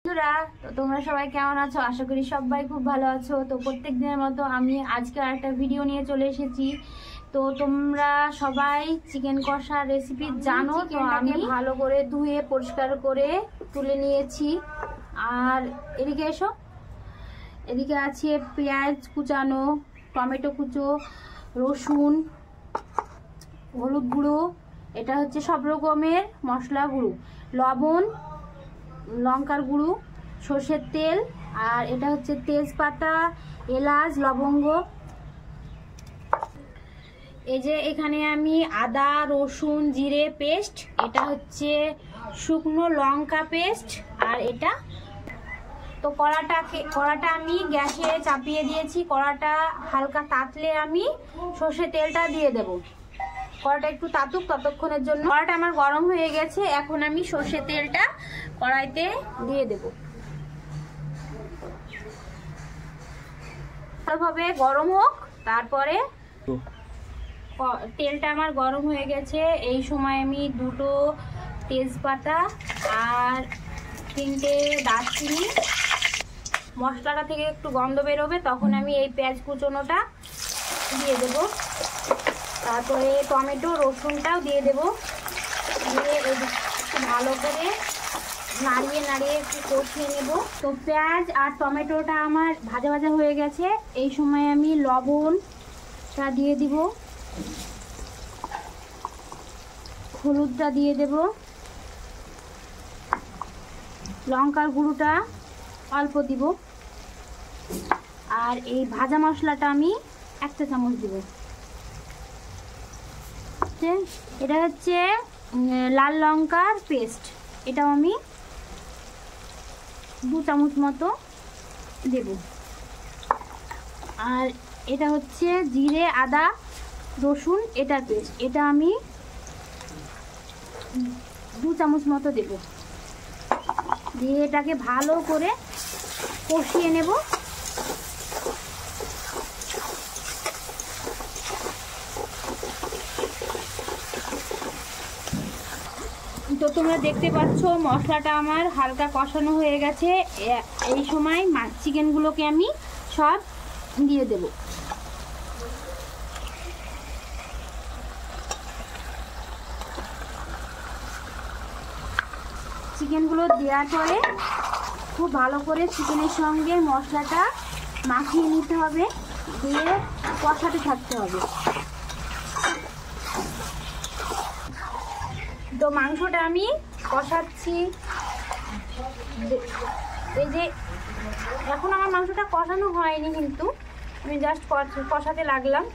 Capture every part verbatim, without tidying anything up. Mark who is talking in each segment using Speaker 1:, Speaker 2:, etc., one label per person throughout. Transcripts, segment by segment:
Speaker 1: বন্ধুরা, তো তোমরা সবাই কেমন আছো? আশা করি সবাই খুব ভালো আছো। তো প্রত্যেক দিনের মতো আমি আজকে একটা ভিডিও নিয়ে চলে এসেছি। তো তোমরা সবাই চিকেন কষা রেসিপি জানো, তো আমি ভালো করে ধুয়ে পরিষ্কার করে তুলে নিয়েছি। আর এদিকে এসো, এদিকে আছে পেঁয়াজ কুচানো, টমেটো কুচো, রসুন, হলুদ গুঁড়ো, এটা হচ্ছে সব রকমের মশলা গুঁড়ো, লবণ, লঙ্কার গুঁড়ো, সর্ষের তেল, আর এটা হচ্ছে তেজপাতা, এলাচ, লবঙ্গ। এই যে এখানে আমি আদা, রসুন, জিরে পেস্ট, এটা হচ্ছে শুকনো লঙ্কা পেস্ট, আর এটা তো কড়াটাকে কড়াটা আমি গ্যাসে চাপিয়ে দিয়েছি। কড়াটা হালকা তাতলে আমি সর্ষের তেলটা দিয়ে দেব। কড়াটা একটু তাতুক ততক্ষণের জন্য। কড়াটা আমার গরম হয়ে গেছে, এখন আমি সর্ষের তেলটা কড়াইতে দিয়ে দেব। ভালোভাবে গরম হোক, তারপরে তেলটা আমার গরম হয়ে গেছে। এই সময় আমি দুটো তেজপাতা আর তিনটে দারচিনি, মশলাটা থেকে একটু গন্ধ বেরোবে, তখন আমি এই পেঁয়াজ কুচোনোটা দিয়ে দেব। তারপরে টমেটো, রসুনটাও দিয়ে দেব। দিয়ে একটু ভালো করে নাড়িয়ে নাড়িয়ে একটু কষিয়ে নেব। তো পেঁয়াজ আর টমেটোটা আমার ভাজা ভাজা হয়ে গেছে। এই সময় আমি লবণটা দিয়ে দিব, হলুদটা দিয়ে দেব, লঙ্কার গুঁড়োটা অল্প দিব, আর এই ভাজা মশলাটা আমি একটা চামচ দিব। এটা হচ্ছে লাল লঙ্কার পেস্ট, এটাও আমি দু চামচ মতো দেব। আর এটা হচ্ছে জিরে, আদা, রসুন, এটার পেস্ট, এটা আমি দু চামচ মতো দেব। দিয়ে এটাকে ভালো করে কষিয়ে নেব। তো তোমরা দেখতে পাচ্ছ মশলাটা আমার হালকা কষানো হয়ে গেছে। এই সময় চিকেনগুলোকে আমি সব দিয়ে দেব। চিকেনগুলো দেওয়ার পরে খুব ভালো করে চিকেনের সঙ্গে মশলাটা মাখিয়ে নিতে হবে, দিয়ে কষাতে থাকতে হবে। তো মাংসটা আমি কষাচ্ছি। এই যে এখন আমার মাংসটা কষানো হয়নি, কিন্তু আমি জাস্ট কষাতে লাগলাম।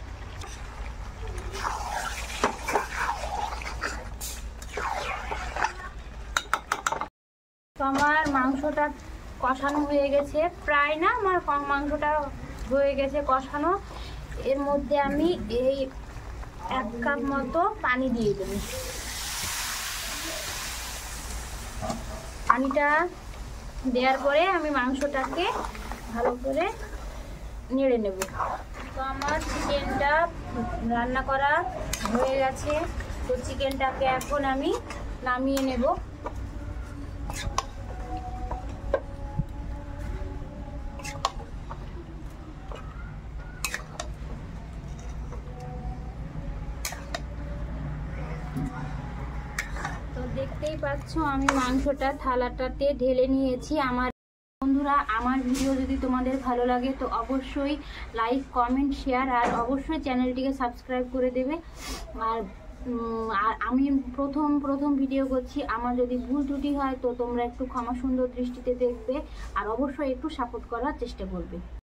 Speaker 1: তো আমার মাংসটা কষানো হয়ে গেছে, প্রায় না, আমার মাংসটা হয়ে গেছে কষানো। এর মধ্যে আমি এই এক কাপ মতো পানি দিয়ে দেব। পানিটা দেওয়ার পরে আমি মাংসটাকে ভালো করে নেড়ে নেব। তো আমার চিকেনটা রান্না করা হয়ে গেছে। তো চিকেনটাকে এখন আমি নামিয়ে নেব। তো দেখতেই পাচ্ছ আমি মাংসটা থালাটাতে ঢেলে নিয়েছি। আমার বন্ধুরা, আমার ভিডিও যদি তোমাদের ভালো লাগে তো অবশ্যই লাইক, কমেন্ট, শেয়ার, আর অবশ্যই চ্যানেলটিকে সাবস্ক্রাইব করে দেবে। আর আর আমি প্রথম প্রথম ভিডিও করছি, আমার যদি ভুল ত্রুটি হয় তো তোমরা একটু ক্ষমা সুন্দর দৃষ্টিতে দেখবে, আর অবশ্যই একটু সাপোর্ট করার চেষ্টা করবে।